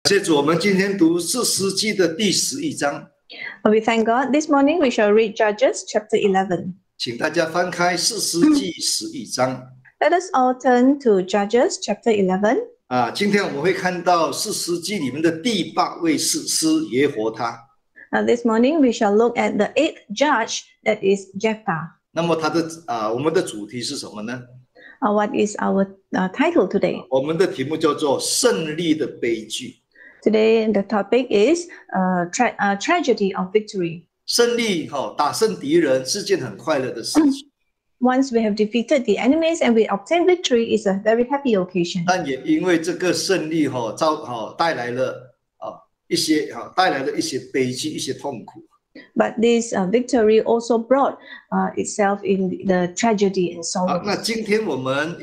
谢主，我们今天读士师记的第11章。 We thank God. This morning we shall read Judges chapter 11. 请大家翻开士师记11章。 Let us all turn to Judges chapter 11. 今天我们会看到士师记里面的第8位士师耶和他。 This morning we shall look at the 8th judge, that is Jephthah. 那么我们的主题是什么呢？ What is our title today? 我们的题目叫做胜利的悲剧。 Today the topic is tragedy of victory. 胜利打胜敌人是件很快乐的事情。 Once we have defeated the enemies and we obtain victory, is a very happy occasion. 但也因为这个胜利带来了一些悲剧，一些痛苦。 But this victory also brought itself in the tragedy and sorrow. 那今天我们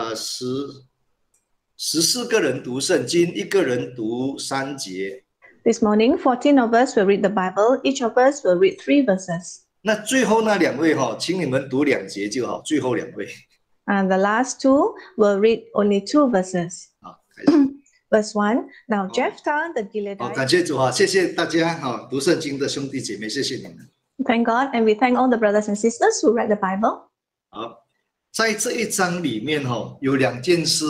14个人读圣经，一个人读3节。 This morning, 14 of us will read the Bible. Each of us will read 3 verses. 那最后那2位请你们读2节就好。最后2位。 And the last 2 will read only 2 verses. 好，开始。 Verse 1. Now Jephthah the Gileadite. 感谢主谢谢大家读圣经的兄弟姐妹，谢谢你们。 Thank God, and we thank all the brothers and sisters who read the Bible. 好，在这一章里面有2件事，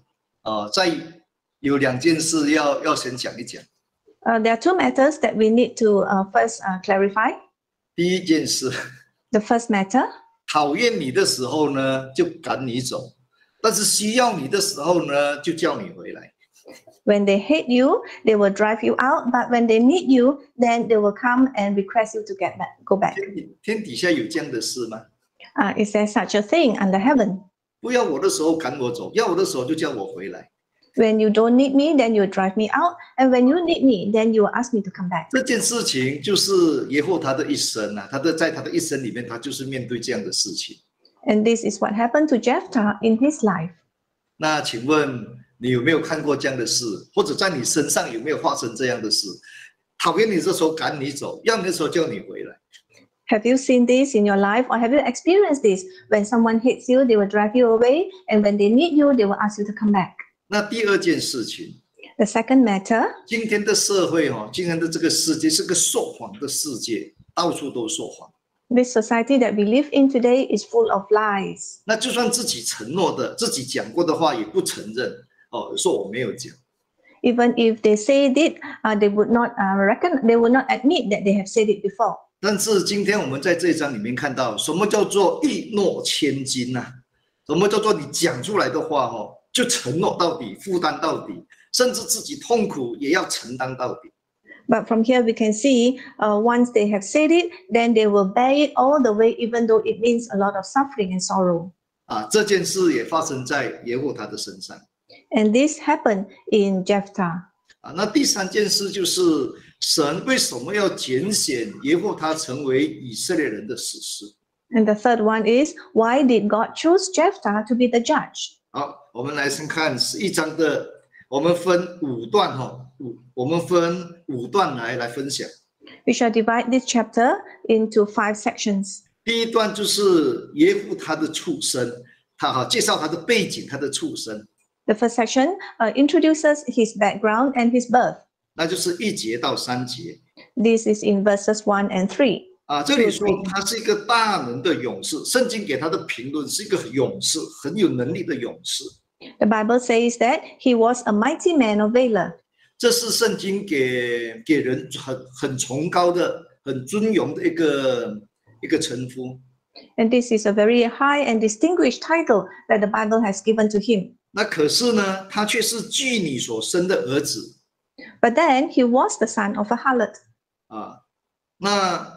有2件事要先讲一讲。 There are 2 matters that we need to first clarify. 第一件事 The first matter. 讨厌你的时候呢，就赶你走；但是需要你的时候呢，就叫你回来。 When they hate you, they will drive you out. But when they need you, then they will come and request you to go back. 天底下有这样的事吗？ Is there such a thing under heaven? 不要我的时候赶我走，要我的时候就叫我回来。 When you don't need me, then you drive me out. And when you need me, then you will ask me to come back. 这件事情就是耶和他的一生在他的一生里面，他就是面对这样的事情。 And this is what happened to Jephthah in his life. 那请问你有没有看过这样的事，或者在你身上有没有发生这样的事？讨厌你的时候赶你走，要你的时候叫你回来。 Have you seen this in your life, or have you experienced this? When someone hates you, they will drive you away, and when they need you, they will ask you to come back. 那第2件事情 The second matter. 今天的社会今天的这个世界是个说谎的世界，到处都说谎。 This society that we live in today is full of lies. 那就算自己承诺的、自己讲过的话，也不承认说我没有讲。 Even if they said it, they would not admit that they have said it before. 但是今天我们在这一章里面看到，什么叫做一诺千金啊？什么叫做你讲出来的话就承诺到底，负担到底，甚至自己痛苦也要承担到底。 But from here we can see, once they have said it, then they will bear it all the way, even though it means a lot of suffering and sorrow. 这件事也发生在耶和他的身上。 And this happened in Jephthah. 那第3件事就是神为什么要拣选耶和他成为以色列人的士师？ And the third one is, why did God choose Jephthah to be the judge? 好，我们来先看11章的，我们分5段我们分5段来分享。 We shall divide this chapter into 5 sections. 第一段就是耶和他的出生，他介绍他的背景，他的出生。 The first section introduces his background and his birth. 那就是1节到3节。 This is in verses 1 and 3. 这里说他是一个大能的勇士，圣经给他的评论是一个勇士，很有能力的勇士。 The Bible says that he was a mighty man of valor. 这是圣经给人很崇高的、很尊荣的一个称呼。 And this is a very high and distinguished title that the Bible has given to him. 那可是呢，他却是妓女所生的儿子。 But then he was the son of a harlot. 那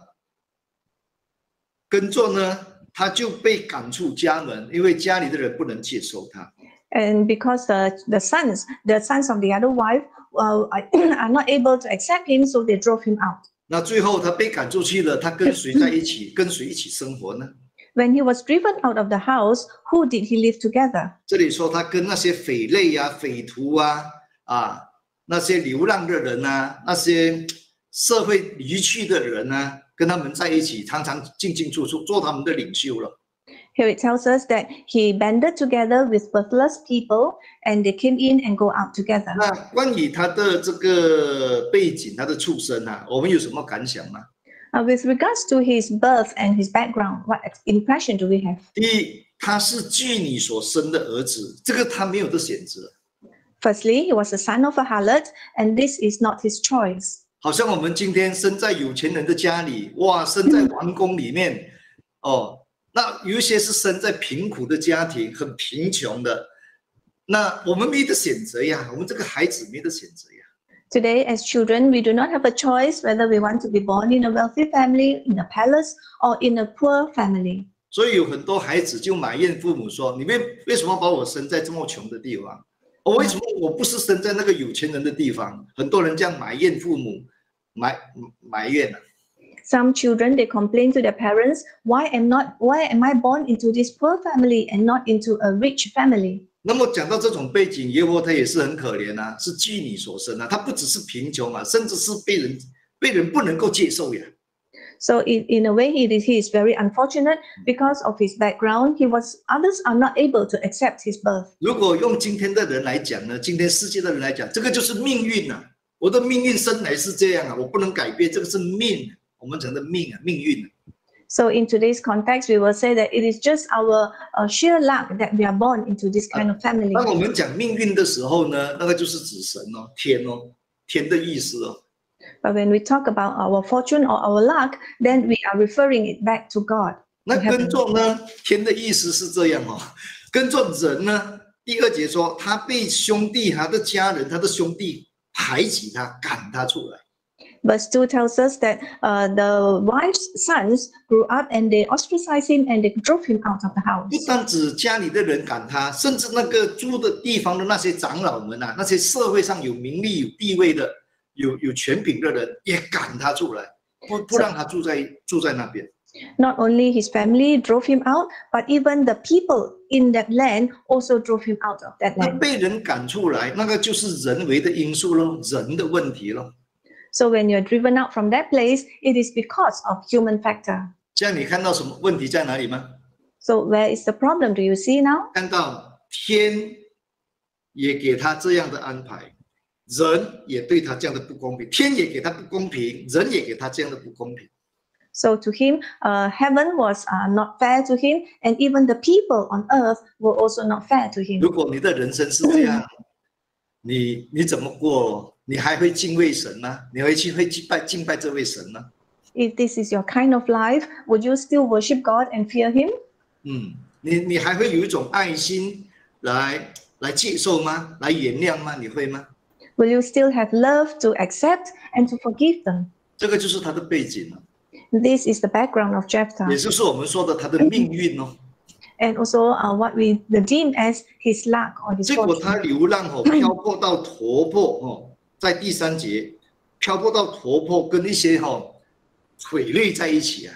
跟着呢，他就被赶出家门，因为家里的人不能接受他。 And because the sons of the other wife are not able to accept him, so they drove him out. 那最后他被赶出去了，他跟谁在一起？跟谁一起生活呢？ When he was driven out of the house, who did he live together? 这里说他跟那些匪类匪徒那些流浪的人那些社会离去的人跟他们在一起，常常进进出出，做他们的领袖了。 Here it tells us that he banded together with worthless people and they came in and go out together. 那关于他的这个背景，他的出身啊，我们有什么感想吗？ With regards to his birth and his background, what impression do we have? 第一，他是妓女所生的儿子，这个他没有的选择。 Firstly, he was the son of a harlot, and this is not his choice. 好像我们今天生在有钱人的家里，哇，生在王宫里面，哦，那有一些是生在贫苦的家庭，很贫穷的，那我们没得选择呀，我们这个孩子没得选择呀。 Today, as children, we do not have a choice whether we want to be born in a wealthy family, in a palace, or in a poor family. 所以有很多孩子就埋怨父母说：“你们为什么把我生在这么穷的地方？为什么我不是生在那个有钱人的地方？”很多人这样埋怨父母，埋怨啊。 Some children, they complain to their parents, why am I born into this poor family and not into a rich family? 那么讲到这种背景，耶和华他也是很可怜啊，是妓女所生啊，他不只是贫穷啊，甚至是被人不能够接受呀。 So in a way, he is very unfortunate because of his background. Others are not able to accept his birth. 如果用今天的人来讲呢，今天世界的人来讲，这个就是命运啊，我的命运生来是这样啊，我不能改变，这个是命，我们讲的命啊，命运。 So in today's context, we will say that it is just our sheer luck that we are born into this kind of family. 当我们讲命运的时候呢，那个就是指神哦，天的意思哦。 But when we talk about our fortune or our luck, then we are referring it back to God. 那跟着呢，天的意思是这样哦，跟着人呢，第2节说他被兄弟、他的家人、他的兄弟排挤他，赶他出来。 Verse 2 tells us that the wife's sons grew up and they ostracized him and they drove him out of the house. 不单指家里的人赶他，甚至那个住的地方的那些长老们啊，那些社会上有名利、有地位的、有权柄的人也赶他出来，不让他住在那边。 Not only his family drove him out, but even the people in that land also drove him out of that 那 land. 被人赶出来，那个就是人为的因素咯，人的问题咯。 So when you're driven out from that place, it is because of human factor. 这样你看到什么问题在哪里吗？ So where is the problem? Do you see now? 看到天也给他这样的安排，人也对他这样的不公平，天也给他不公平，人也给他这样的不公平。 So to him, heaven was not fair to him, and even the people on earth were also not fair to him. 如果你的人生是这样，你怎么过？你还会敬畏神吗？你会敬拜这位神吗？ If this is your kind of life, would you still worship God and fear him? 你还会有一种爱心来接受吗？来原谅吗？你会吗？ Will you still have love to accept and to forgive them? 这个就是他的背景了， This is the background of 也 Jephthah, 就是我们说的他的命运哦。 and also what we deem as his luck or his 结果 fortune. 他流浪哦，漂泊到陀破哦，在第3节，漂泊到陀破，跟一些匪类在一起啊，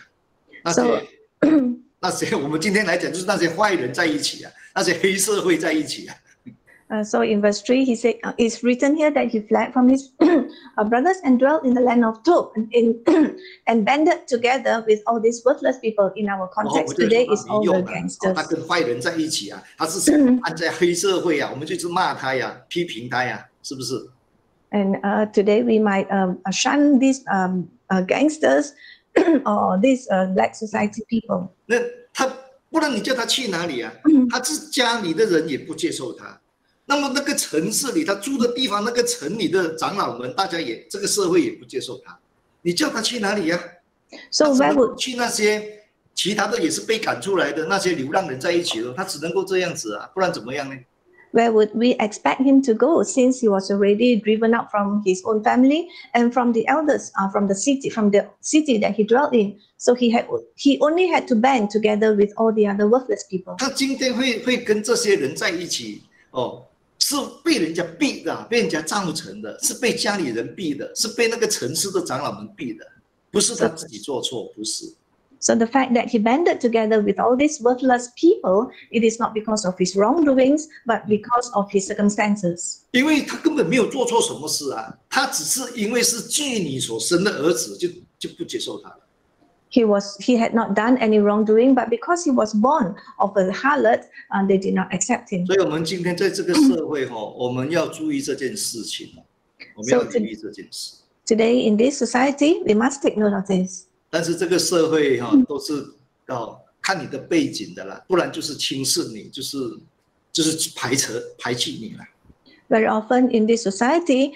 那些我们今天来讲就是那些坏人在一起啊，那些黑社会在一起啊。 So in verse 3, he said, it's written here that he fled from his brothers and dwelt in the land of Tob and banded together with all these worthless people. In our context today is all the gangsters. 他跟坏人在一起啊，他是按在黑社会啊，我们就是骂他呀，批评他呀，是不是？ And today we might shun these gangsters or these black society people. 那他不然你叫他去哪里啊？他是家里的人也不接受他。 那么那个城市里，他住的地方，那个城里的长老们，大家也这个社会也不接受他，你叫他去哪里呀、 So where would 去那些其他的也是被赶出来的那些流浪人在一起了，他只能够这样子啊，不然怎么样呢？ where would we expect him to go since he was already driven out from his own family and from the elders from the city that he dwelt in? So he only had to band together with all the other worthless people. 他今天会跟这些人在一起哦。 是被人家逼的，被人家造成的，是被家里人逼的，是被那个城市的长老们逼的，不是他自己做错，不是。 So the fact that he banded together with all these worthless people, it is not because of his wrongdoings, but because of his circumstances. 因为他根本没有做错什么事啊，他只是因为是妓女所生的儿子，就不接受他了。 He had not done any wrongdoing, but because he was born of a harlot, they did not accept him. 所以，我们今天在这个社会我们要注意这件事情，我们要留意这件事。 Today in this society, we must take note of this. 但是这个社会都是看你的背景的啦，不然就是轻视你，就是排斥你啦。 Very often in this society,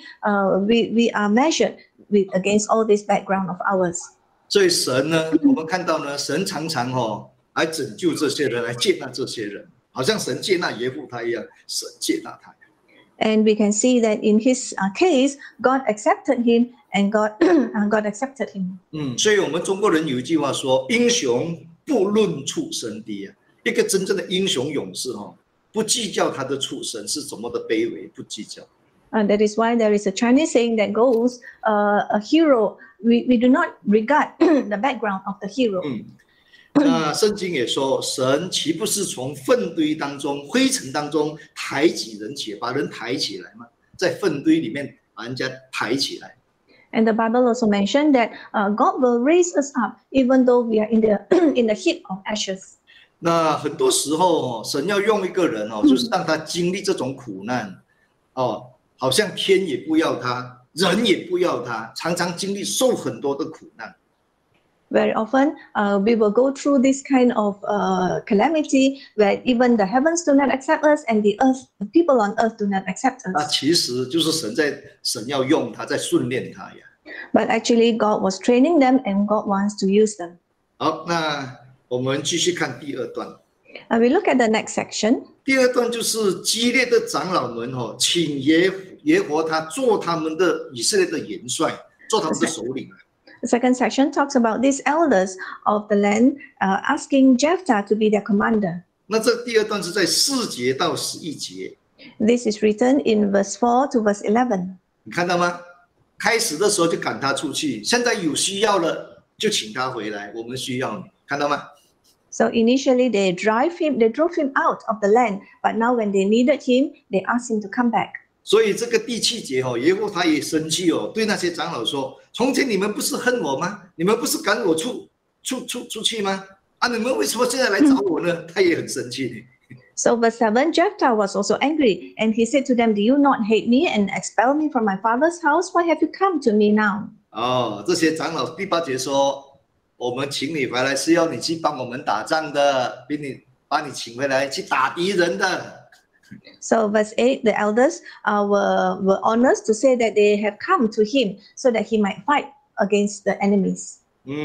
we are measured against all this background of ours. 所以神呢，我们看到呢，神常常来拯救这些人，来接纳这些人，好像神接纳耶户他一样，神接纳他。 And we can see that in his case, God accepted him, and God accepted him. 所以我们中国人有一句话说：“英雄不论出身低啊。”一个真正的英雄勇士不计较他的出身是怎么的卑微，不计较。 And that is why there is a Chinese saying that goes, a hero, we do not regard the background of the hero. 那圣经也说，神岂不是从粪堆当中、灰尘当中抬起人起，把人抬起来吗？在粪堆里面把人家抬起来。 And the Bible also mentioned that God will raise us up, even though we are in the heap of ashes. 那很多时候神要用一个人就是让他经历这种苦难好像天也不要他，人也不要他，常常经历受很多的苦难。 Very often, we will go through this kind of calamity where even the heavens do not accept us, and the people on earth do not accept us. 那其实就是神要用他，在训练他呀。 But actually, God was training them, and God wants to use them. 好，那我们继续看第二段。 We look at the next section. 第二段就是激烈的长老们请耶和他做他们的以色列的元帅，做他们的首领。 The second section talks about these elders of the land asking Jephthah to be their commander. 那这第二段是在4节到11节。 This is written in verse 4 to verse 11. 你看到吗？开始的时候就赶他出去，现在有需要了就请他回来，我们需要你，看到吗？ So initially they drove him out of the land, but now when they needed him, they asked him to come back. 所以这个第7节耶和华他也生气对那些长老说：“从前你们不是恨我吗？你们不是赶我出去吗？你们为什么现在来找我呢？”他也很生气。 So verse 7, Jephthah was also angry, and he said to them, "Do you not hate me and expel me from my father's house? Why have you come to me now?" 这些长老第8节说：“我们请你回来是要你去帮我们打仗的，把你请回来去打敌人的。” So verse 8, the elders were honest to say that they have come to him so that he might fight against the enemies.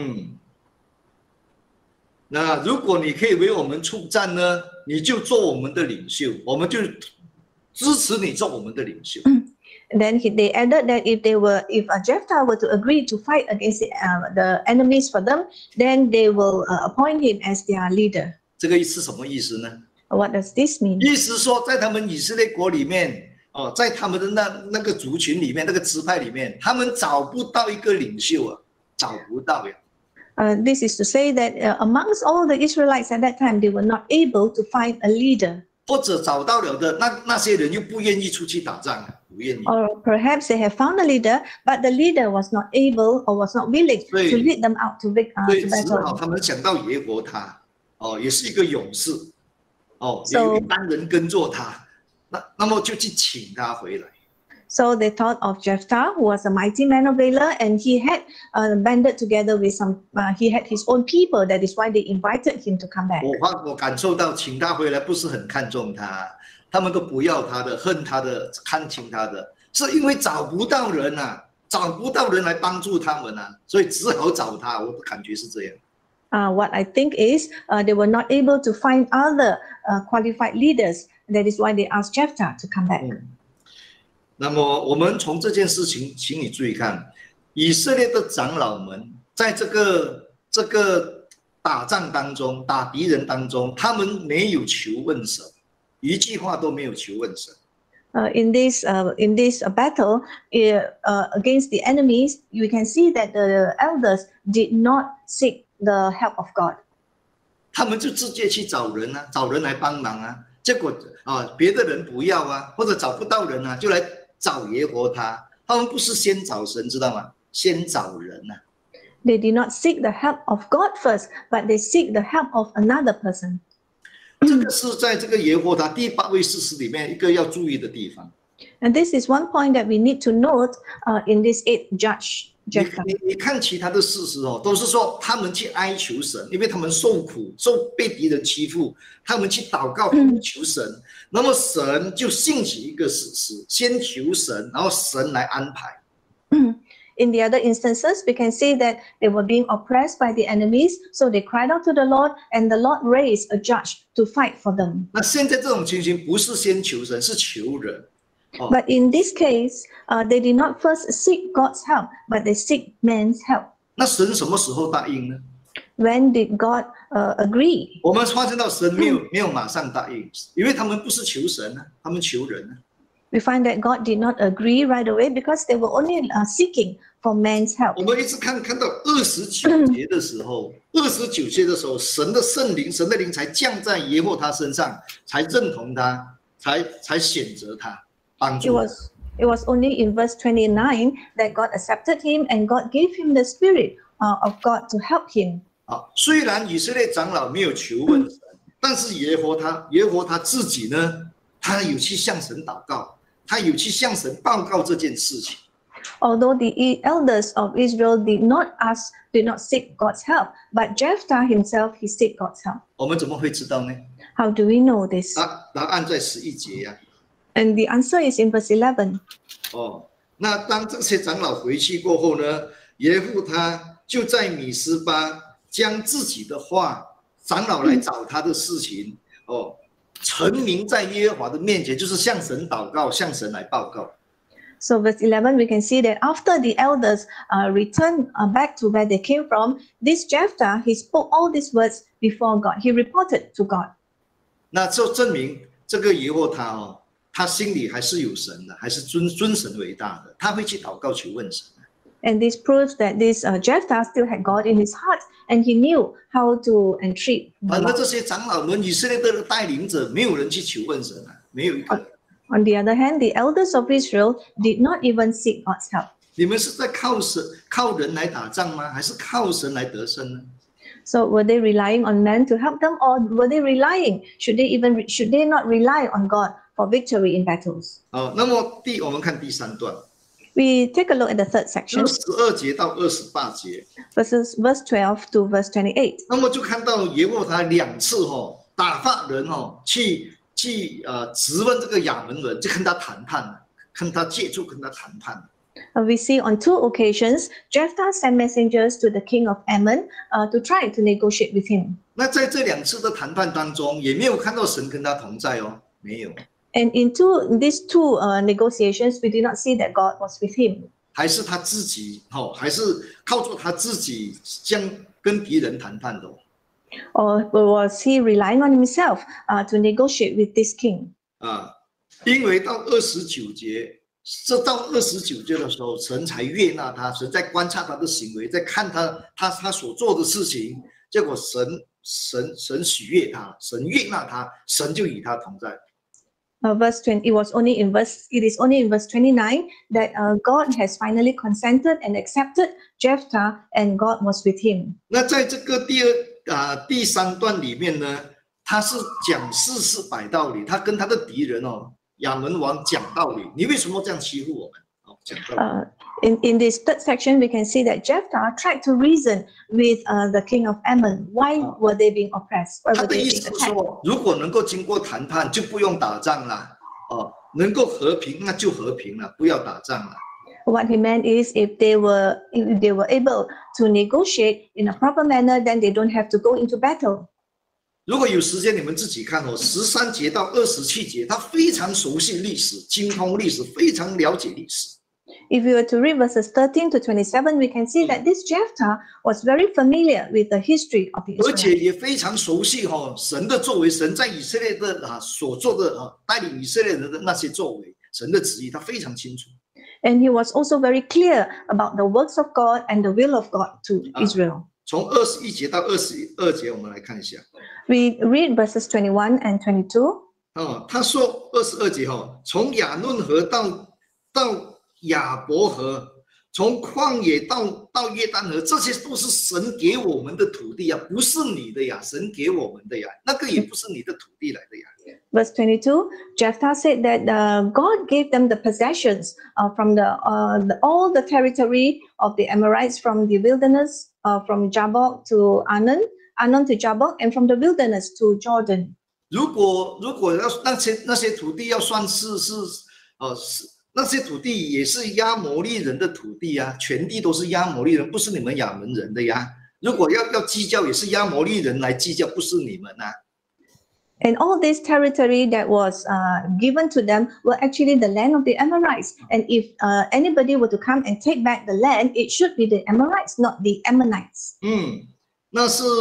那如果你可以为我们出战呢，你就做我们的领袖，我们就支持你做我们的领袖。 Then they added that if Jephthah were to agree to fight against the enemies for them, then they will appoint him as their leader. 这个是什么意思呢？ What does this mean? 意思说，在他们以色列国里面，在他们的那个族群里面，那个支派里面，他们找不到一个领袖找不到呀。 This is to say that amongst all the Israelites at that time, they were not able to find a leader. 或者找到了的那些人又不愿意出去打仗，不愿意。 Or perhaps they have found a leader, but the leader was not able or was not willing to lead them out to battle. 只好他们想到耶和他，也是一个勇士。有一班人跟着他，那么就去请他回来。 So they thought of Jephthah, who was a mighty man of valor, and he had banded together with he had his own people. That is why they invited him to come back. 我感受到请他回来不是很看重他，他们都不要他的，恨他的，看轻他的，是因为找不到人找不到人来帮助他们所以只好找他。我的感觉是这样。 What I think is they were not able to find other qualified leaders. That is why they asked Jephthah to come back. 那么我们从这件事情，请你注意看，以色列的长老们在这个打仗当中，打敌人当中，他们没有求问神，一句话都没有求问神。 In this battle against the enemies, you can see that the elders did not seek the help of God. 他们就直接去找人找人来帮忙结果别的人不要或者找不到人就来找耶和他。他们不是先找神，知道吗？先找人 They did not seek the help of God first, but they seek the help of another person. 这个是在这个耶和华第8位士师里面一个要注意的地方。 And this is one point that we need to note in this 8th judge, Jephthah. 你看其他的士师哦，都是说他们去哀求神，因为他们受苦，被敌人欺负，他们去祷告呼求神，那么神就兴起一个士师，先求神，然后神来安排。 In the other instances, we can see that they were being oppressed by the enemies, so they cried out to the Lord, and the Lord raised a judge to fight for them. 那现在这种情形不是先求神，是求人。 But in this case, they did not first seek God's help, but they seek man's help. 那神什么时候答应呢？ When did God agree? 我们发现到神没有马上答应，因为他们不是求神啊，他们求人啊。 We find that God did not agree right away because they were only seeking for man's help. 我们一直看到29节的时候，29节的时候，神的圣灵，神的灵才降在耶和华身上，才认同他，才选择他，帮助他。 It was only in verse 29 that God accepted him and God gave him the spirit of God to help him. 虽然以色列长老没有求问神，但是耶和华他自己呢，他有去向神祷告，他有去向神报告这件事情。 Although the elders of Israel did not seek God's help, but Jephthah himself, he sought God's help. 我们怎么会知道呢？ How do we know this? 答案在11节呀。 And the answer is in verse 11. 那当这些长老回去过后呢，耶户他就在米斯巴将自己的话，长老来找他的事情，陈明在耶和华的面前，就是向神祷告，向神来报告。 So verse 11, we can see that after the elders returned back to where they came from, this Jephthah, he spoke all these words before God. He reported to God. 那就证明这个耶和华他心里还是有神的，还是尊神为大的，他会去祷告求问神。 And this proves that this Jephthah still had God in his heart, and he knew how to entreat. 反正这些长老们，以色列的带领者，没有人去求问神啊，没有一个人。 On the other hand, the elders of Israel did not even seek God's help. 你们是在靠人来打仗吗？还是靠神来得胜呢？ So were they relying on men to help them, or were they relying? Should they not rely on God for victory in battles? 那么我们看第3段。 We take a look at the third section. 12节到28节。 Verse 12 to verse 28. 那么就看到耶和华2次打发人去质问这个亚门人，就跟他谈判，跟他接触，跟他谈判。 We see on 2 occasions, Jephthah sent messengers to the king of Ammon to try to negotiate with him. 那在这2次的谈判当中，也没有看到神跟他同在没有。 And in these two negotiations, we did not see that God was with him. 还是他自己还是靠着他自己将跟敌人谈判的。 Or was he relying on himself to negotiate with this king? 因为到29节，到29节的时候，神才悦纳他，神在观察他的行为，在看他所做的事情，结果神喜悦他，神悦纳他，神就与他同在。 Verse 20. It is only in verse 29 that God has finally consented and accepted Jephthah, and God was with him. 那在这个第3段里面呢，他是讲事实摆道理，他跟他的敌人亚门王讲道理，你为什么这样欺负我们？讲道理。 In this third section, we can see that Jephthah tried to reason with the king of Ammon. Why were they being oppressed? Why 他 were 的 they 意 being 思是 attacked? 说，如果能够经过谈判，就不用打仗了。能够和平，那就和平了，不要打仗了。 What he meant is, if they were able to negotiate in a proper manner, then they don't have to go into battle. 如果有时间，你们自己看13节到27节，他非常熟悉历史，精通历史，非常了解历史。 If we were to read verses 13 to 27, we can see that this Jephthah was very familiar with the history of the 而且 Israelites. 也非常熟悉神的作为，神在以色列的所做的带领以色列人的那些作为，神的旨意，他非常清楚。 And he was also very clear about the works of God and the will of God to Israel. 从21节到22节，我们来看一下。 We read verses 21 and 22. 他说22节从亚嫩河到亚伯河， 从旷野到约旦河，这些都是神给我们的土地啊，不是你的呀，神给我们的呀，那个也不是你的土地来的呀。 Verse 22, Jephthah said that God gave them the possessions from all the territory of the Amorites, from the wilderness, from Jabbok to Arnon to Jabbok, and from the wilderness to Jordan. 如果要那些土地要算是那些土地也是亚摩利人的土地啊，全地都是亚摩利人，不是你们亚门人的呀。如果要计较，也是亚摩利人来计较，不是你们啊。 And all this territory that was given to them were actually the land of the Amorites. And if anybody were to come and take back the land, it should be the Amorites, not the Ammonites. 那是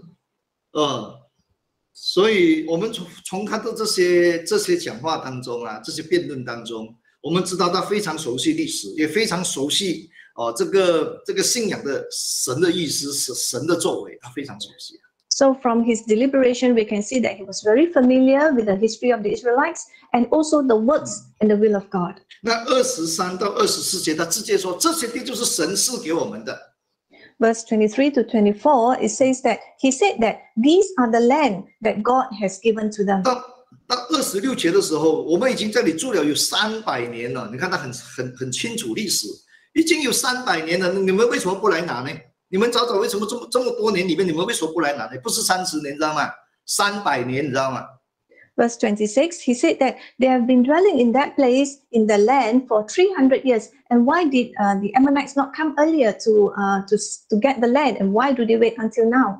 所以我们从他的这些讲话当中啊，这些辩论当中，我们知道他非常熟悉历史，也非常熟悉这个信仰的神的意思，神的作为，他非常熟悉。 So from his deliberation, we can see that he was very familiar with the history of the Israelites and also the works and the will of God. 那23到24节，他直接说这些地就是神赐给我们的。 Verse 23 to 24, it says that he said that these are the land that God has given to them. 到26节的时候，我们已经在这里住了有300年了。你看他很清楚历史，已经有300年了，你们为什么不来拿呢？你们早为什么这么多年里面，你们为什么不来拿呢？不是30年，你知道吗？300年，你知道吗？ Verse 26, he said that they have been dwelling in that place in the land for 300 years. And why did the Ammonites not come earlier to get the land? And why do they wait until now?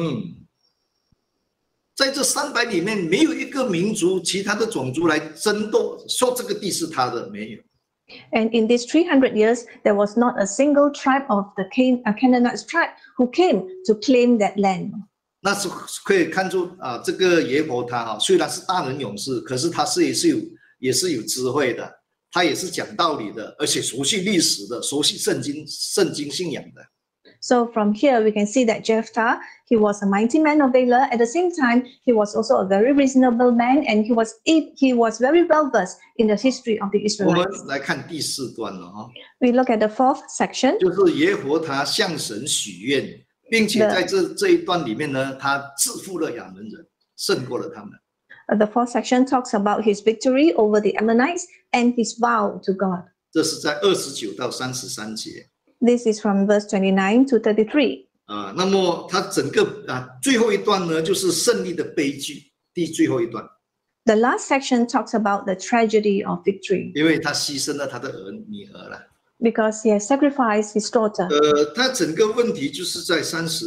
在这300里面，没有一个民族、其他的种族来争夺，说这个地是他的，没有。 And in these 300 years, there was not a single tribe of the Canaanite tribe who came to claim that land. 那是可以看出这个耶和他虽然是大能勇士，可是他也是有智慧的，他也是讲道理的，而且熟悉历史的，熟悉圣经信仰的。 So from here, we can see that Jephthah, he was a mighty man of valor. At the same time, he was also a very reasonable man, and he was very well versed in the history of the 我们 Israelites. 来看第4段了 We look at the 4th section. 就是耶和他向神许愿，并且在这一段里面呢，他制服了亚门人，胜过了他们。 The 4th section talks about his victory over the Ammonites and his vow to God. 这是在29到33节。 This is from verse 29 to 33. 那么他整个最后一段呢，就是胜利的悲剧，最后一段。 The last section talks about the tragedy of victory. 因为他牺牲了他的女儿了。 Because he has sacrificed his daughter. 他整个问题就是在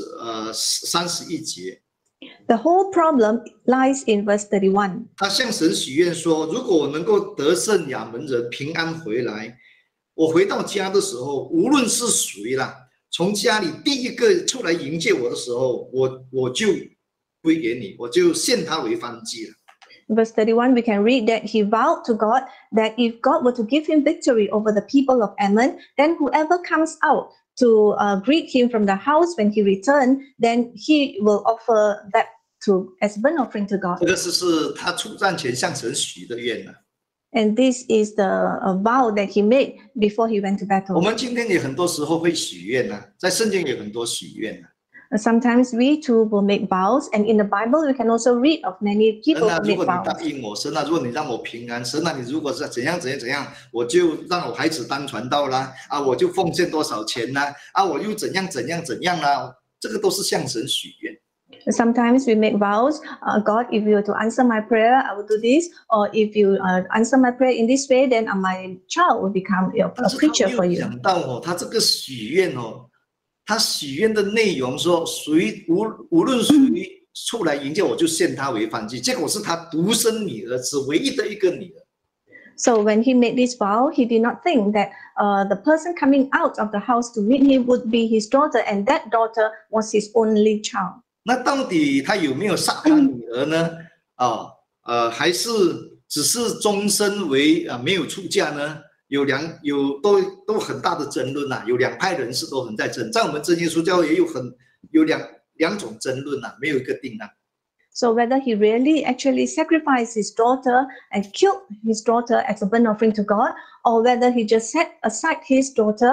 31节。 The whole problem lies in verse 31. 他向神许愿说，如果我能够得胜亚门人平安回来，我回到家的时候，无论是谁啦，从家里第一个出来迎接我的时候，我就归给你，我就献他为燔祭了。 Verse 31, we can read that he vowed to God that if God were to give him victory over the people of Ammon, then whoever comes out to greet him from the house when he returned, then he will offer that as burnt offering to God. 这个是他出战前向神许的愿了。 And this is the vow that he made before he went to battle. 我们今天也很多时候会许愿在圣经有很多许愿 Sometimes we too will make vows, and in the Bible we can also read of many people who 如 make 果你 vows. 答应我，神如果你让我平安，神你如果是怎样，我就让我孩子当传道啦，我就奉献多少钱啦，我又怎样啦，这个都是向神许愿。 Sometimes we make vows, God, if you were to answer my prayer, I will do this. Or if you answer my prayer in this way, then my child will become a preacher for you. 想到他这个许愿他许愿的内容说，无论谁出来迎接我，就献他为燔祭。结果是他独生女儿，是唯一的一个女儿。 So when he made this vow, he did not think that the person coming out of the house to meet him would be his daughter, and that daughter was his only child. 那到底他有没有杀他女儿呢？还是只是终身为没有出嫁呢？都很大的争论有两派人士都很在争，在我们真耶稣教也有两种争论没有一个定案。 So whether he really actually sacrificed his daughter and killed his daughter as a burnt offering to God, or whether he just set aside his daughter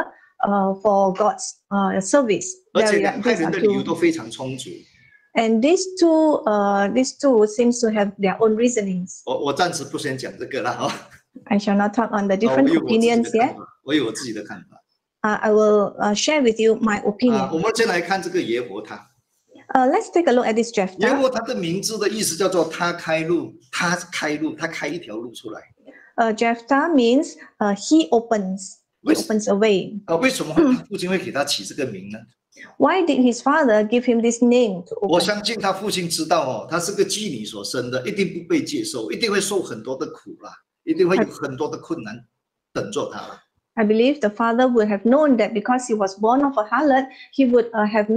for God's service. 而且 There 两 are- 派 these 人 are 的理由 two. 都非常充足。 And these two seems to have their own reasonings. 我暂时不先讲这个了哈。 I shall not talk on the 我 different 有我自己的 opinions 看 yet. 法，我有我自己的看法。 I will share with you my 我 opinion. 们先来看这个耶和他。 Let's take a look at this 耶 Jephthah. 和他的名字的意思叫做他开路，他开路，他开一条路出来。 Jephthah means he opens Which- a way. 为什么他父亲会给他起这个名呢？ Why did his father give him this name to 我 open? 相信他父亲知道哦，他是个妓女所生的，一定不被接受，一定会受很多的苦啦，一定会有很多的困难等着他啦。 I believe the father would have known that because he was born of a harlot, he would have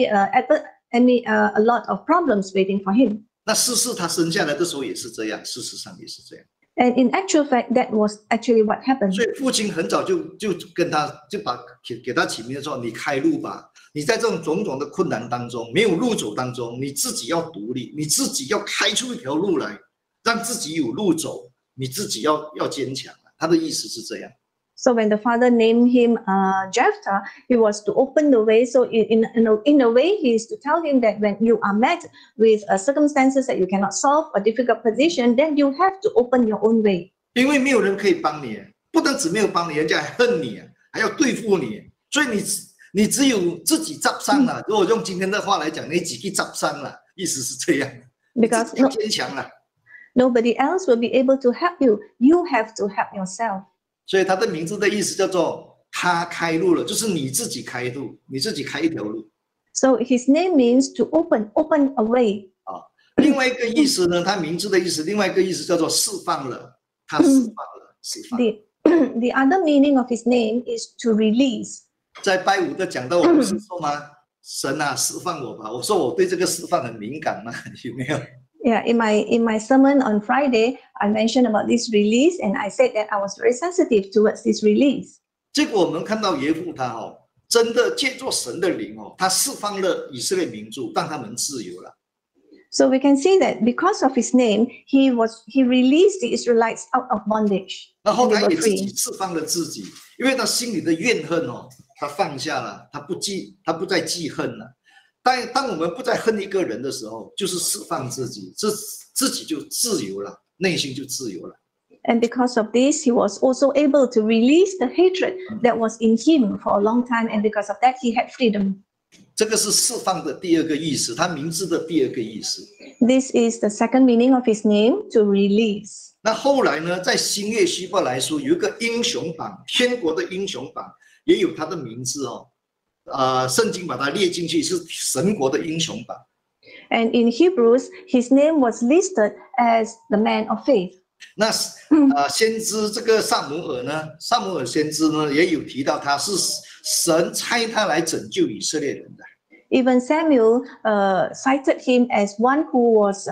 a lot of problems waiting for him. 那事实他生下来的时候也是这样，事实上也是这样。 And in actual fact, that was actually what happened. 所以父亲很早就跟他给他起名说：“你开路吧！你在这种种种的困难当中，没有路走当中，你自己要独立，你自己要开出一条路来，让自己有路走，你自己要坚强。”他的意思是这样。 So when the father named him Jephthah, it was to open the way. So in a way, he is to tell him that when you are met with circumstances that you cannot solve, a difficult position, then you have to open your own way. 因为没有人可以帮你，不单只没有帮你，人家还恨你，还要对付你，所以你只有自己扎伤了。如果用今天的话来讲，你自己扎伤了，意思是这样。 Because 你自己要坚强了。 nobody else will be able to help you. You have to help yourself. 所以他的名字的意思叫做他开路了，就是你自己开路，你自己开一条路。 So his name means to open a way. 另外一个意思呢，他名字的意思，另外一个意思叫做释放了，他释放了，释放。 The other meaning of his name is to release. 在拜五的讲到，我不是说吗？神啊，释放我吧！我说我对这个释放很敏感嘛，有没有？ Yeah, in my sermon on Friday, I mentioned about this release, and I said that I was very sensitive towards this release. 结果我们看到耶户他真的借着神的灵他释放了以色列民族，让他们自由了。 So we can see that because of his name, he released the Israelites out of bondage. 然后 And 他 they 也 were 自己 free. 释放了自己，因为他心里的怨恨他放下了，他不再记恨了。当我们不再恨一个人的时候，就是释放自己，自己就自由了，内心就自由了。 And because of this, he was also able to release the hatred that was in him for a long time. And because of that, he had freedom. 这个是释放的第二个意思，他名字的第二个意思。 This is the second meaning of his name, to release. 那后来呢，在新约希伯来书有一个英雄榜，天国的英雄榜也有他的名字圣经把它列进去，是神国的英雄榜。 And in Hebrews, his name was listed as the man of faith. 那先知这个撒母耳呢，撒母耳先知呢也有提到他是神差他来拯救以色列人的。 Even Samuel cited him as one who was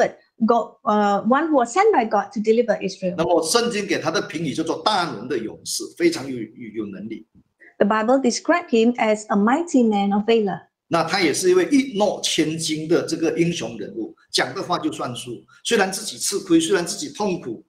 one who was sent by God to deliver Israel. 那么圣经给他的评语叫做大能的勇士，非常有能力。 The Bible described him as a mighty man of valor. 那他也是一位一诺千金的这个英雄人物，讲的话就算数。虽然自己吃亏，虽然自己痛苦，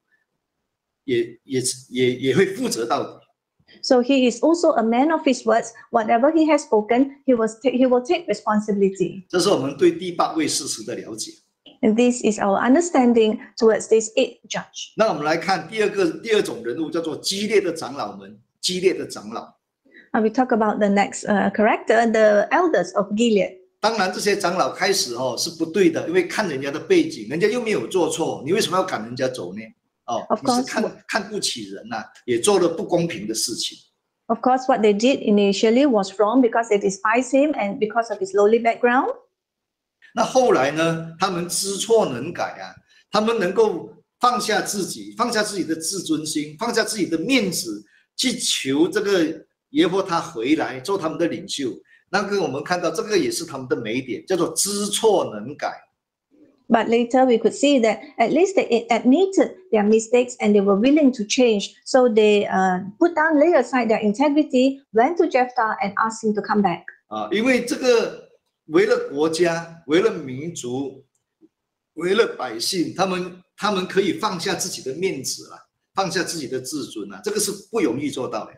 也会负责到底。 So he is also a man of his words. Whatever he has spoken, he will take responsibility. 这是我们对第8位事实的了解。 And this is our understanding towards this 8th judge. 那我们来看第二种人物，叫做激烈的长老们，激烈的长老。 We talk about the next character, the elders of Gilead. 当然，这些长老开始是不对的，因为看人家的背景，人家又没有做错，你为什么要赶人家走呢？你是看不起人呐，也做了不公平的事情。 Of course, what they did initially was wrong because they despised him and because of his lowly background. 那后来呢？他们知错能改他们能够放下自己，放下自己的自尊心，放下自己的面子，去求这个耶和华回来做他们的领袖。那个我们看到这个也是他们的美点，叫做知错能改。 But later we could see that at least they admitted their mistakes and they were willing to change. So they lay aside their integrity, went to Jephthah and asked him to come back. 因为这个为了国家，为了民族，为了百姓，他们可以放下自己的面子放下自己的自尊这个是不容易做到的。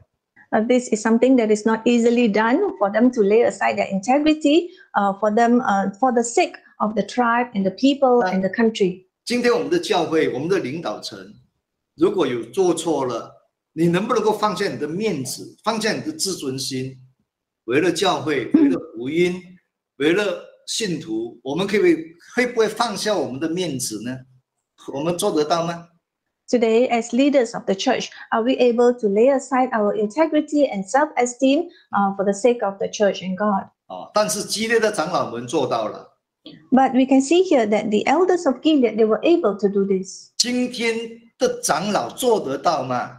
This is something that is not easily done for them to lay aside their integrity for the sake of the tribe and the people and the country. 今天我们的教会，我们的领导层，如果有做错了，你能不能够放下你的面子，放下你的自尊心，为了教会，为了福音，为了信徒，我们会不会放下我们的面子呢？我们做得到吗？ Today, as leaders of the church, are we able to lay aside our integrity and self-esteem for the sake of the church and God? 但是基列的长老们做到了。 But we can see here that the elders of Gilead, they were able to do this. 今天的长老做得到吗？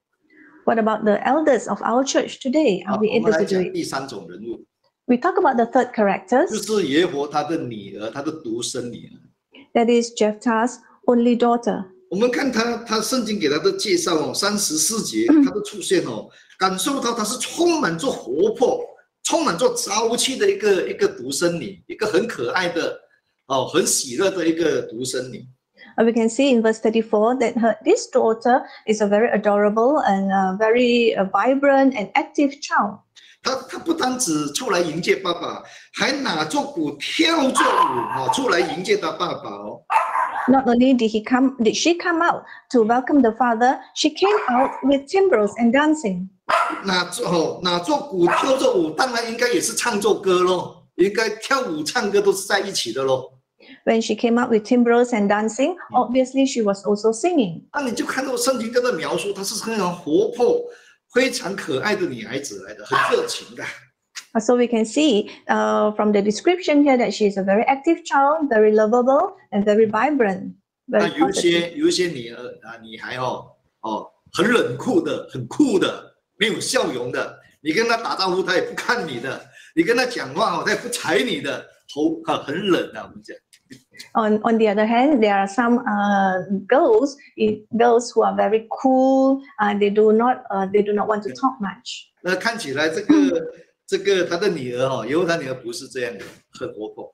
What about the elders of our church today? Are we 我们 able 来 to do 讲 it? 第三种人物， We talk about the third 就 characters. 是耶和他的女儿，他的独生女儿。 That is Jephthah's only daughter. 我们看他圣经给他的介绍哦，34节他的出现哦，感受到他是充满着活泼、充满着朝气的一个独生女，一个很可爱的很喜乐的一个独生女。 We can see in verse 34 that this daughter is a very adorable and very vibrant and active child. 他不单只出来迎接爸爸，还拿着鼓跳着舞出来迎接他爸爸哦。 Not only did she come out to welcome the father, she came out with timbrels and dancing. 拿着鼓跳着舞，当然应该也是唱着歌咯，应该跳舞唱歌都是在一起的咯。 When she came out with timbrels and dancing, obviously she was also singing. 那你就看到圣经这样的描述，她是非常活泼、非常可爱的女孩子来的，很热情的。 So we can see from the description here that she is a very active child, very lovable, and very vibrant. 那 Very 有一些女孩很冷酷的，很酷的，没有笑容的。你跟她打招呼，她也不看你的；你跟她讲话她也不睬你的，很冷啊。我们讲。 On the other hand, there are some girls who are very cool. They do not want to talk much. 那看起来这个他的女儿耶和华女儿不是这样的，很活泼。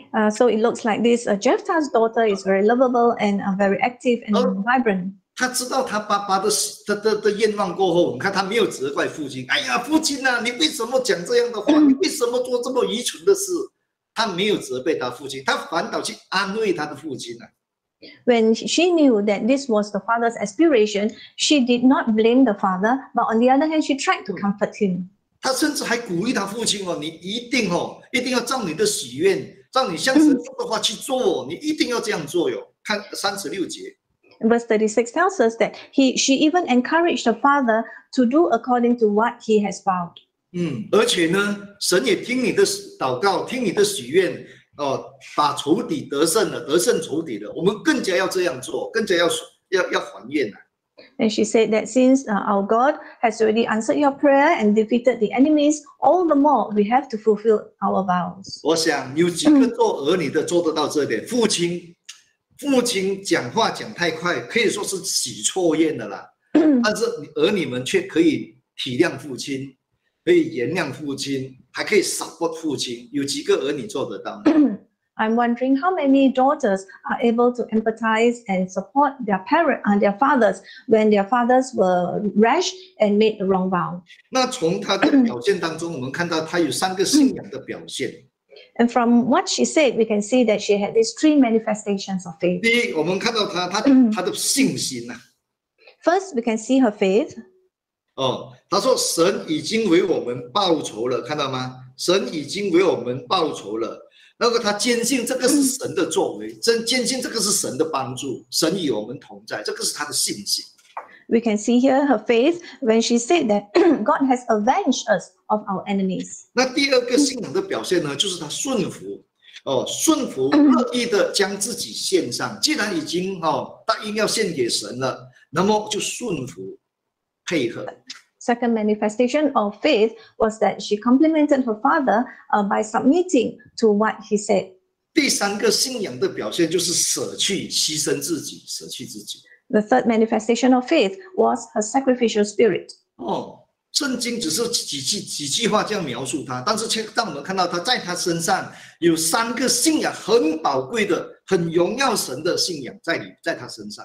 So it looks like this Jephthah's daughter is very lovable and very active and vibrant. 他知道他爸爸的愿望过后，你看他没有责怪父亲。哎呀，父亲啊，你为什么讲这样的话？你为什么做这么愚蠢的事？他没有责备他父亲，他反倒去安慰他的父亲啊。 When she knew that this was the father's aspiration, she did not blame the father, but on the other hand, she tried to comfort him. 他甚至还鼓励他父亲你一定要照你的许愿，照你向神说的话去做，你一定要这样做哟。看36节。 Verse 36 tells us that she even encouraged the father to do according to what he has vowed. 而且呢，神也听你的祷告，听你的许愿，把仇敌得胜了，得胜仇敌了，我们更加要这样做，更加要还愿啊。 And she said that since our God has already answered your prayer and defeated the enemies, all the more we have to fulfill our vows. 我想有几个做儿女的做得到这点？父亲讲话讲太快，可以说是许错愿的啦。但是儿女们却可以体谅父亲，可以原谅父亲，还可以 support 父亲。有几个儿女做得到呢？ I'm wondering how many daughters are able to empathize and support their fathers when their fathers were rash and made the wrong vow. 那从他的表现当中，我们看到他有3个信仰的表现。 And from what she said, we can see that she had these 3 manifestations of faith. 第一，我们看到他的信心呐。 First, we can see her faith. 他说神已经为我们报仇了，看到吗？神已经为我们报仇了。那个他坚信这个是神的作为，坚信这个是神的帮助，神与我们同在，这个是他的信心。 We can see here her faith when she said that God has avenged us of our enemies. 那第二个信仰的表现呢，就是他顺服，顺服乐意的将自己献上。既然已经答应要献给神了，那么就顺服配合。 Second manifestation of faith was that she complimented her father by submitting to what he said. 第3个信仰的表现就是舍弃、牺牲自己、舍弃自己。 The third manifestation of faith was her sacrificial spirit. 圣经只是几句话这样描述他，但是却让我们看到他在他身上有3个信仰很宝贵的、很荣耀神的信仰在他身上。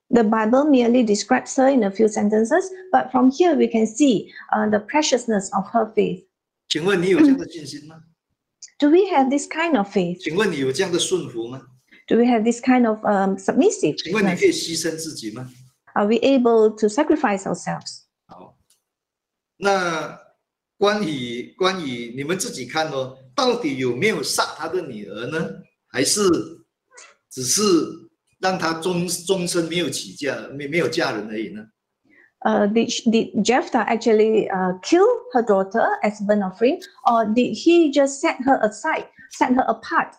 The Bible merely describes her in a few sentences, but from here we can see the preciousness of her faith. 请问你有这样的信心吗？ Do we have this kind of faith? 请问你有这样的顺服吗？ Do we have this kind of 请问你可 submissiveness? 以牺牲自己吗？ Are we able to sacrifice ourselves? 好，那关于你们自己看哦，到底有没有杀他的女儿呢？还是只是让他终身没有起嫁，没有嫁人而已呢？ Did Jephthah actually kill her daughter as burnt offering, or did he just set her aside, set her apart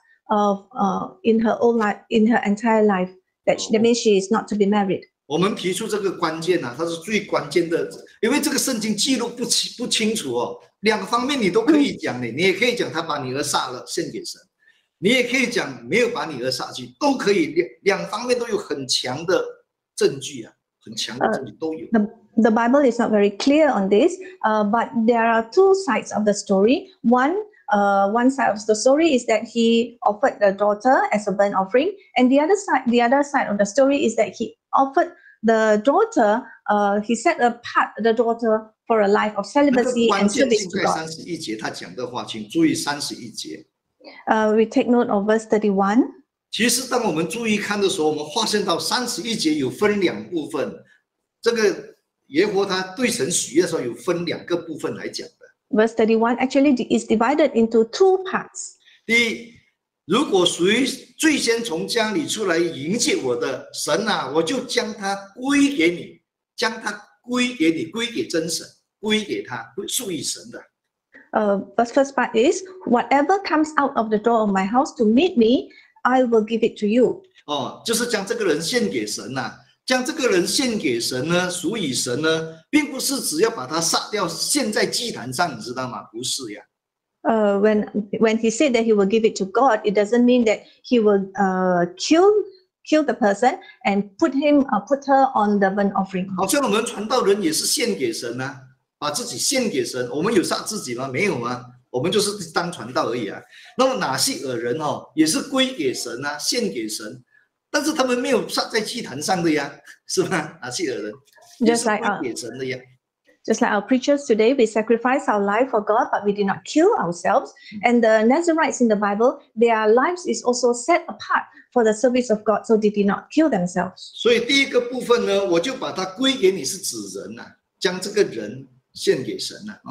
in her own life, in her entire life? That means she is not to be married. 我们提出这个关键它是最关键的，因为这个圣经记录不清楚哦，两个方面你都可以讲的，你也可以讲他把女儿杀了献给神，你也可以讲没有把女儿杀去，都可以，两方面都有很强的证据啊，很强的证据都有。 The Bible is not very clear on this, but there are two sides of the story. One side of the story is that he offered the daughter as a burnt offering, and the other side of the story is that he offered the daughter, he set apart the daughter for a life of celibacy and service to 在 God. 31节他讲的话，请注意31节。 We take note of verse 31. 其实当我们注意看的时候，我们发现到31节有分两部分，这个耶和华他对神许愿的时候有分两个部分来讲的。 Verse 31 actually is divided into two parts. 第一，如果谁最先从家里出来迎接我的神啊，我就将他归给你，将他归给你，归给真神，归给他，属于神的。 First part is, whatever comes out of the door of my house to meet me, I will give it to you. 哦，就是将这个人献给神呐、将这个人献给神呢，属于神呢，并不是只要把他杀掉，献在祭坛上，你知道吗？不是呀。 When he said that he will give it to God, it doesn't mean that he will kill the person and put her on the burnt offering. 好像我们传道人也是献给神呐、把自己献给神。我们有杀自己吗？没有啊，我们就是当传道而已啊。那么拿西尔人哦，也是归给神啊，献给神，但是他们没有杀在祭坛上的呀，是吧？拿西尔人也是归给神的呀。 Just like our preachers today, we sacrifice our life for God, but we did not kill ourselves. And the Nazarites in the Bible, their lives is also set apart for the service of God, so they did not kill themselves. 所以第一个部分呢，我就把它归给你，是指人呐、将这个人献给神呐、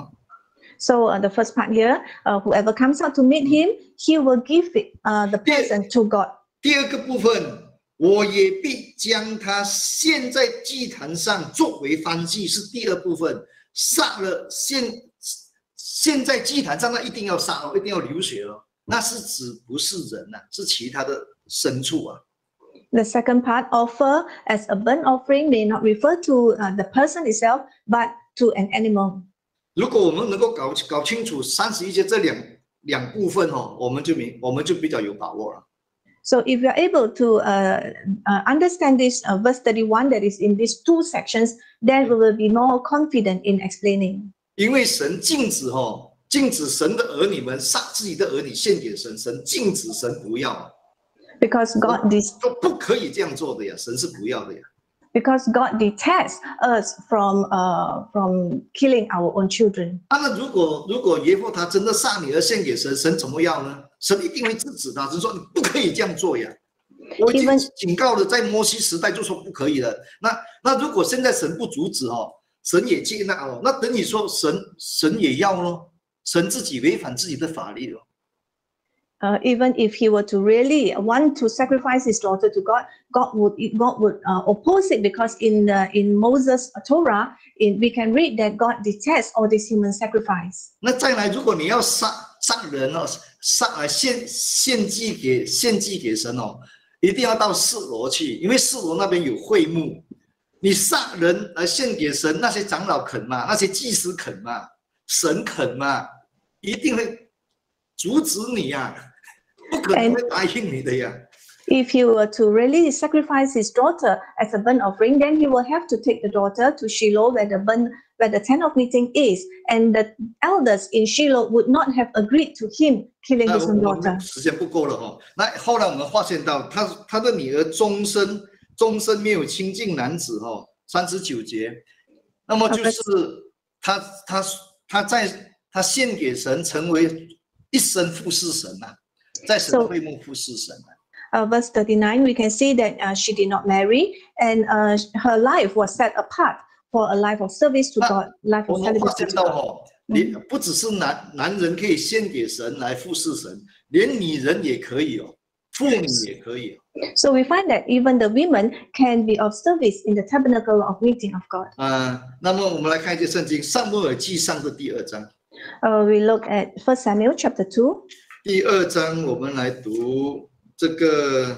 So the first part here, whoever comes out to meet him, he will give the person to God. 第二个部分，我也必将他献在祭坛上作为燔祭，是第二部分。杀了献在祭坛上，那一定要杀哦，一定要流血哦。那是指不是人呐、是其他的牲畜啊。 The second part, offer as a burnt offering, may not refer to the person itself, but to an animal. 如果我们能够搞清楚31节这两部分哦，我们就比较有把握了。 So if you are able to understand this verse 31 that is in these two sections, then we will be more confident in explaining. 因为神禁止神的儿女们杀自己的儿女献给神，神禁止，神不要。 Because God 说不可以这样做的呀，神是不要的呀。 Because God detests us from killing our own children. 那如果耶和华他真的杀女儿献给神，神怎么要呢？神一定会制止他，神说你不可以这样做呀。我已经警告了，在摩西时代就说不可以了。那如果现在神不阻止哦，神也接纳哦，那等于说神也要咯，神自己违反自己的法律了。 Even if he were to really want to sacrifice his daughter to God, God would oppose it, because in Moses' Torah, we can read that God detests all this human sacrifice. 那再来，如果你要杀人哦，献祭给神哦，一定要到示罗去，因为示罗那边有会幕。你杀人来献给神，那些长老肯吗？那些祭司肯吗？神肯吗？一定会阻止你呀、不可能会答应你的呀。 If he were to really sacrifice his daughter as a burnt offering, then he will have to take the daughter to Shiloh, where the tent of meeting is, and the elders in Shiloh would not have agreed to him killing his own daughter. 时间不够了哦。那后来我们发现到他的女儿终身终身没有亲近男子39节，那么就是他献给神，成为一生服侍神啊，在神的会幕服侍神啊。 Verse 39, we can see that she did not marry, and her life was set apart for a life of service to God, life 我 of 们发 celibacy 现 to 到 God. 不只是男人可以献给神来服侍神，连女人也可以妇女也可以。 So we find that even the women can be of service in the tabernacle of meeting of God. 那么我们来看一节圣经，撒母耳记上的第2章。 We look at 1 Samuel chapter 2. 第2章我们来读这个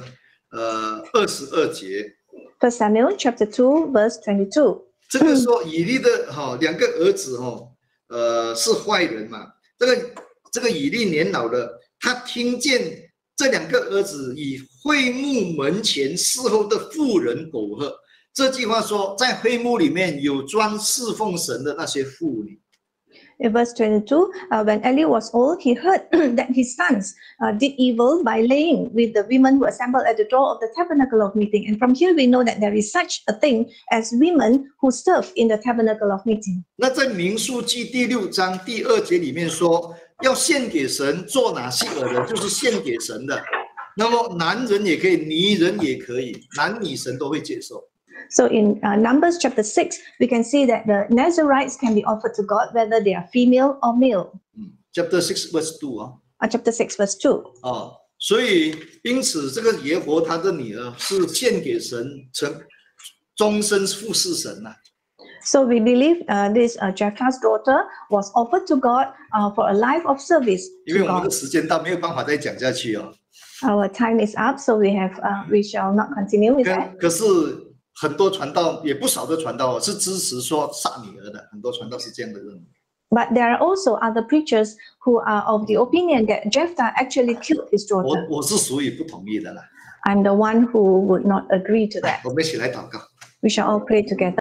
22节。 1 Samuel chapter 2 verse 22. 这个说以利的2个儿子是坏人嘛，这个以利年老了，他听见这2个儿子以会幕门前侍候的妇人苟合。这句话说，在会幕里面有专侍奉神的那些妇女。 In verse 22, when Eli was old, he heard that his sons did evil by laying with the women who assembled at the door of the tabernacle of meeting. And from here we know that there is such a thing as women who serve in the tabernacle of meeting. 那在民数记第6章第2节里面说，要献给神做哪些恶人，就是献给神的。那么男人也可以，女人也可以，男女神都会接受。 So in Numbers chapter 6, we can see that the Nazarites can be offered to God whether they are female or male. Chapter 6 verse 2 Chapter 6 verse 2. 所以因此这个耶和他的女儿是献给神，终身服侍神啊。 So we believe this Jephthah's daughter was offered to God for a life of service 因为 to 我们的 God. 时间到，没有办法再讲下去 Our time is up, so we shall not continue with that. 可是很多传道，也不少的传道是支持说杀女儿的，很多传道是这样的认为。 But there are also other preachers who are of the opinion that Jephthah actually killed his daughter. 我是属于不同意的啦。 I'm the one who would not agree to that. 我们一起来祷告。 We shall all pray together.